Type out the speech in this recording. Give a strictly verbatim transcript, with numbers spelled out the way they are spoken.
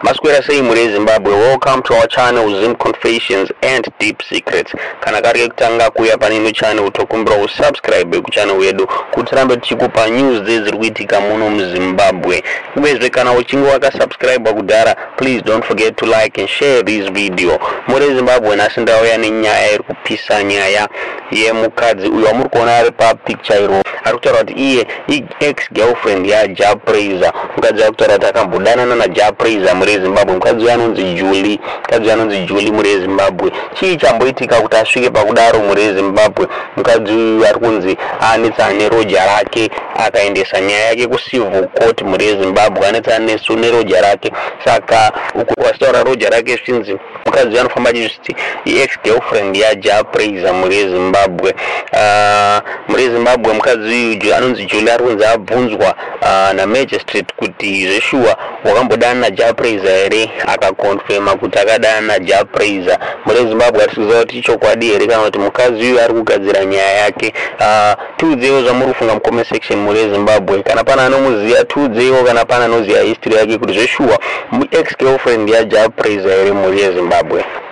Masquera sei muri Zimbabwe. Welcome to our channel Zim Confessions and Deep Secrets. Kana kari kutanga kuya panino channel tokumbira usubscribe ku channel yedu kuti tirambe tichikupa news dziri kuitika muno mu Zimbabwe. Ubezwe kana uchinge waka subscribe kudara, please don't forget to like and share this video. Muri Zimbabwe nasindauya nenyaya iri kupisa nyaya yemukadzi uyo muri kuona ari pa picture iro. Ari kutaura kuti iye ex girlfriend ya Ja Prayzah. Mukadzi ari kutaura kuti akambodana na Ja Prayzah muri Zimbabwe. Mukadzi anonzi Julie, mukadzi anonzi Julie muri Zimbabwe. Chii chamboitika kuti asvike pakudaro muri Zimbabwe? Mukadzi uyu ari kunzi anetsana neroja rake akaendesa nyaya yake ku civil court muri Zimbabwe. Anetsana nesu neroja rake, saka uku wasitaura roja rake zvinzi mukadzi anofamba achiti ex girlfriend ya Ja Prayzah muri Zimbabwe. Uh, muri Zimbabwe mukadzi uyu anonzi Julie ari kunzi abvunzwa uh, na magistrate kuti zveshuwa wakambodana na Ja Prayzah here, akakonfirma kuti akadana na Ja Prayzah. Muri Zimbabwe atikuziva kuti chokwadi here kana kuti mukadzi uyu ari kugadzira nyaya yake. Uh, tiudzewo zvamuri kufunga mu comment section muri Zimbabwe. Kana pana anomuziva tiudzewo, kana pana anoziva history yake kuti zveshuwa ex girlfriend ya Ja Prayzah here muri Zimbabwe.